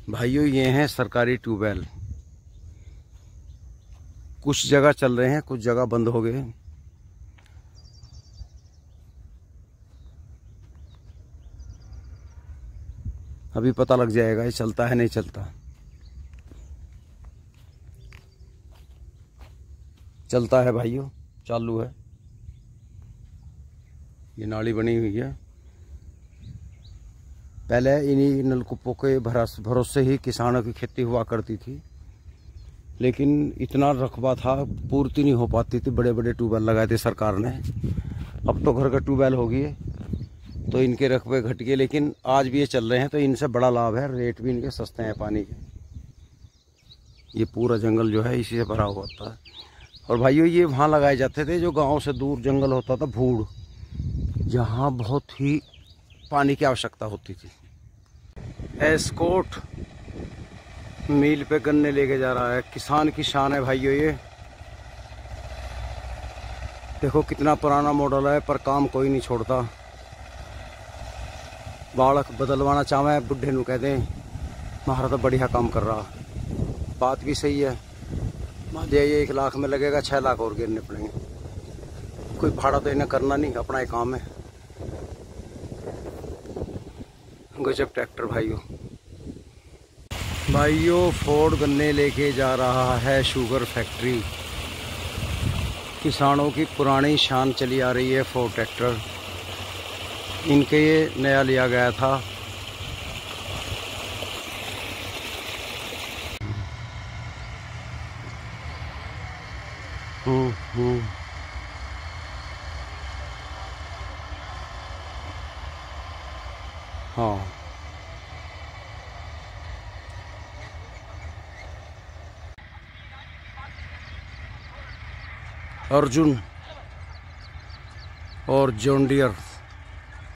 भाइयों, ये हैं सरकारी ट्यूबवेल। कुछ जगह चल रहे हैं, कुछ जगह बंद हो गए। अभी पता लग जाएगा ये चलता है नहीं चलता। चलता है भाइयों, चालू है। ये नाली बनी हुई है। पहले इन्हीं नलकूपों के भरोसे ही किसानों की खेती हुआ करती थी, लेकिन इतना रकबा था, पूर्ति नहीं हो पाती थी। बड़े बड़े ट्यूबवेल लगाए थे सरकार ने। अब तो घर का ट्यूबवेल हो गए तो इनके रकबे घट गए, लेकिन आज भी ये चल रहे हैं तो इनसे बड़ा लाभ है। रेट भी इनके सस्ते हैं पानी के। ये पूरा जंगल जो है इसी से भरा हुआ होता है। और भाइयों, ये वहाँ लगाए जाते थे जो गाँव से दूर जंगल होता था, भूड़, जहाँ बहुत ही पानी की आवश्यकता होती थी। एस्कॉर्ट मिल पे गन्ने लेके जा रहा है। किसान की शान है भाइयों। ये देखो कितना पुराना मॉडल है, पर काम कोई नहीं छोड़ता। बालक बदलवाना चाहे बुढ़े नू कह दें, महारा तो बढ़िया काम कर रहा। बात भी सही है। मान लिया ये 1 लाख में लगेगा, 6 लाख और गिरने पड़ेंगे। कोई भाड़ा तो इन्हें करना नहीं, अपना ही काम है। गजब ट्रैक्टर भाइयों, फोर्ड गन्ने लेके जा रहा है शुगर फैक्ट्री। किसानों की पुरानी शान चली आ रही है फोर्ड ट्रैक्टर। इनके ये नया लिया गया था। हाँ, अर्जुन और जॉन डियर।